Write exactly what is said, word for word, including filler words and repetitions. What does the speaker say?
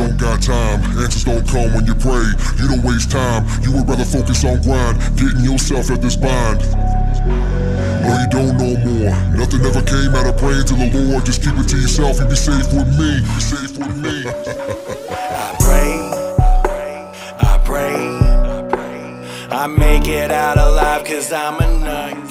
don't got time, answers don't come when you pray. You don't waste time, you would rather focus on grind, getting yourself at this bind. No, you don't know more. Nothing ever came out of praying to the Lord. Just keep it to yourself, you be safe with me. Be safe with me. I pray, I pray, I make it out alive, cause I'm a nut.